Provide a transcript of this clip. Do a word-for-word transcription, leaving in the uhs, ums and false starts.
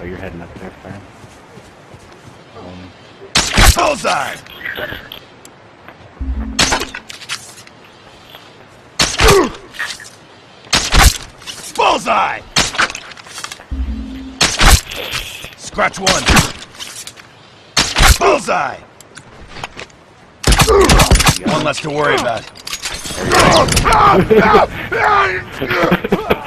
you're heading up there, fire. Um, Bullseye! Bullseye! Scratch one. Bullseye! One less to worry about.